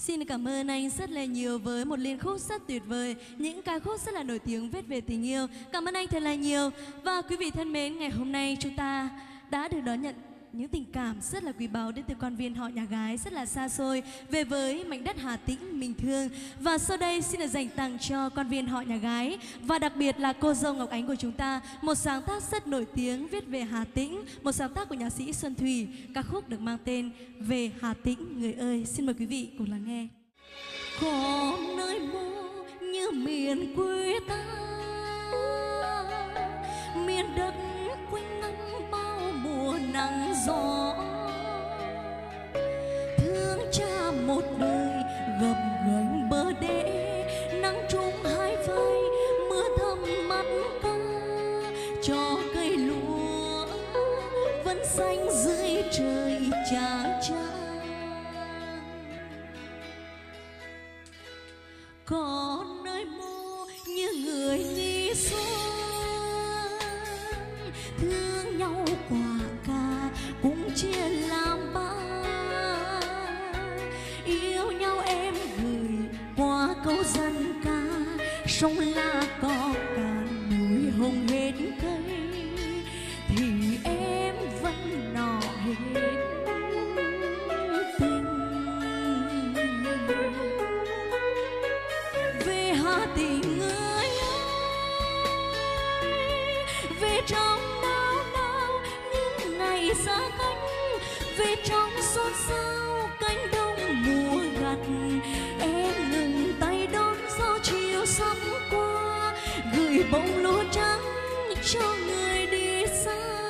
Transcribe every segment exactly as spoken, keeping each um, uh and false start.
Xin cảm ơn anh rất là nhiều với một liên khúc rất tuyệt vời, những ca khúc rất là nổi tiếng viết về tình yêu. Cảm ơn anh thật là nhiều. Và quý vị thân mến, ngày hôm nay chúng ta đã được đón nhận những tình cảm rất là quý báu đến từ con viên họ nhà gái rất là xa xôi về với mảnh đất Hà Tĩnh mình thương. Và sau đây xin được dành tặng cho con viên họ nhà gái và đặc biệt là cô dâu Ngọc Ánh của chúng ta một sáng tác rất nổi tiếng viết về Hà Tĩnh, một sáng tác của nhạc sĩ Xuân Thủy, ca khúc được mang tên Về Hà Tĩnh người ơi. Xin mời quý vị cùng lắng nghe. Có nơi mô như miền quê ta, miền đất quanh năm bao mùa nắng gió, thương cha một đời gập ghềnh bờ đê, nắng trúng hai vai mưa thấm mắt ca, cho cây lúa vẫn xanh dưới trời chang chang. Có nơi mô như người nghi xuân, thương nhau quả cà cũng chia làm ba, yêu nhau em gửi qua câu dân ca, sông La có cạn núi hồng hết cây thì em vẫn nọ hết tình. Về Hà Tĩnh người ơi, về trong nao nao những ngày xa cách, về trong xôn xao cánh đồng mùa gặt, em ngừng tay đón gió chiều sắp qua, gửi bông lúa trắng cho người đi xa.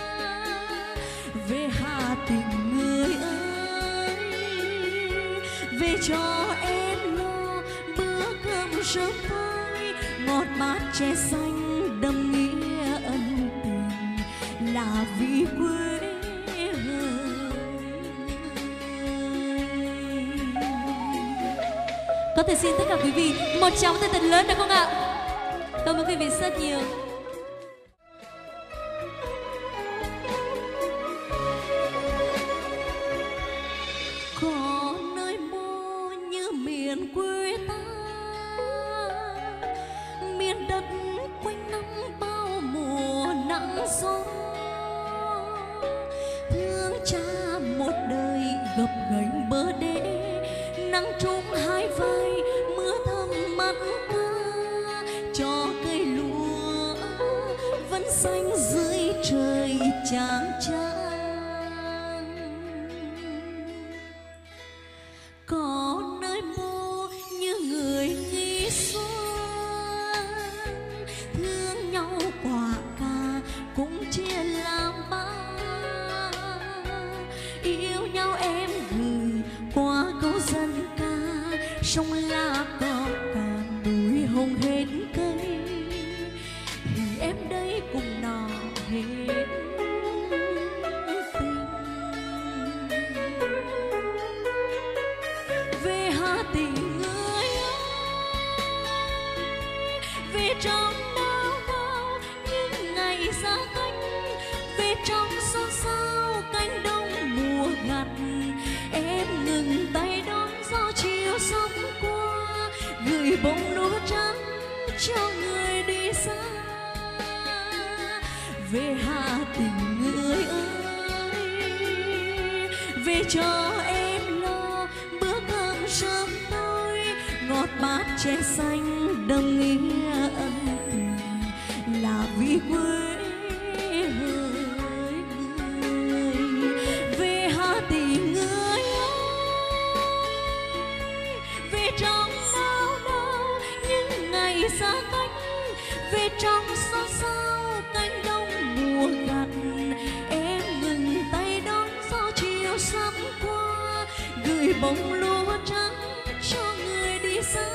Về Hà Tĩnh người ơi, về cho em lo bữa cơm sớm tối, ngọt mát chè xanh đậm nghĩa ân tình là vì quê hương. Có thể xin tất cả quý vị một tràng tay thật lớn được không ạ? Cảm ơn quý vị rất nhiều. Có nơi mô như miền quê ta, miền đất quanh năm bao mùa nắng gió, thương cha một đời gập ghềnh bờ đê, nắng trúng hai vai mưa thấm mắt ca, cho cây lúa vẫn xanh dưới trời chang chang. Có nơi mô như người nghi xuân, thương nhau quả cà cũng chia làm ba, yêu nhau em gửi qua câu dân ca, sông La có cạn núi hồng hết cây thì em đây cùng nọ hết tình. Về Hà Tĩnh người ơi, về trong nao nao những ngày xa cách, về trong xôn xao cánh đồng mùa gặt, em ngừng tay đón gió chiều sắp qua, gửi bông lúa trắng cho người đi xa. Về Hà Tĩnh người ơi, về cho em lo bữa cơm sớm tối, ngọt mát chè xanh đậm nghĩa ân tình là vì quê hương người. Về Hà Tĩnh người ơi, về trong nao nao những ngày xa cách, về trong xôn xao cánh đồng mùa gặt, em ngừng tay đón gió chiều sắp qua, gửi bông lúa trắng cho người đi xa.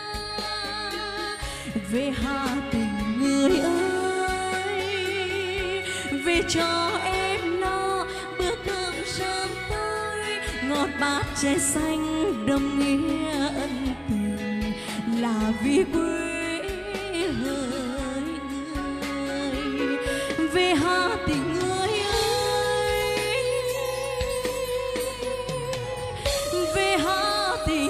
Về Hà Tĩnh người ơi, về cho em lo bữa cơm sớm tối, ngọt mát chè xanh đậm nghĩa ân tình là vì quê hương người. Về Hà Tĩnh người ơi, về Hà Tĩnh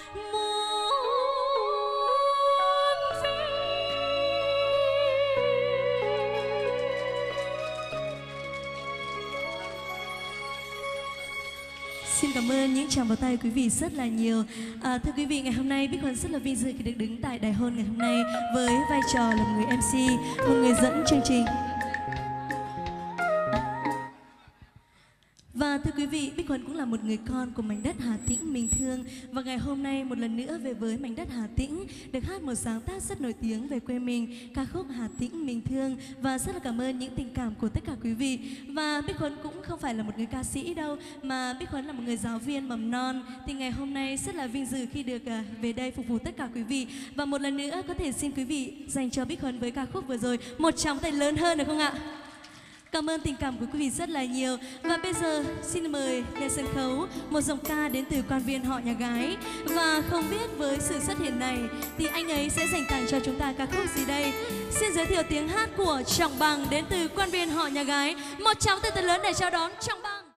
Xin cảm ơn những tràng vào tay quý vị rất là nhiều. À, thưa quý vị, ngày hôm nay Bích Huân rất là vinh dự khi được đứng tại đài hôn ngày hôm nay với vai trò là một người em xê, một người dẫn chương trình. Và thưa quý vị, Bích Huân cũng là một người con của mảnh đất Hà Tĩnh mình thương. Và ngày hôm nay một lần nữa về với mảnh đất Hà Tĩnh, được hát một sáng tác rất nổi tiếng về quê mình, ca khúc Hà Tĩnh mình thương. Và rất là cảm ơn những tình cảm của tất cả quý vị. Và Bích Huân cũng không phải là một người ca sĩ đâu, mà Bích Huân là một người giáo viên mầm non. Thì ngày hôm nay rất là vinh dự khi được về đây phục vụ tất cả quý vị. Và một lần nữa có thể xin quý vị dành cho Bích Huân với ca khúc vừa rồi một tràng tay lớn hơn được không ạ? Cảm ơn tình cảm của quý vị rất là nhiều. Và bây giờ xin mời lên sân khấu một dòng ca đến từ quan viên họ nhà gái. Và không biết với sự xuất hiện này thì anh ấy sẽ dành tặng cho chúng ta ca khúc gì đây? Xin giới thiệu tiếng hát của Trọng Bằng đến từ quan viên họ nhà gái. Một tràng tay thật lớn để chào đón Trọng Bằng.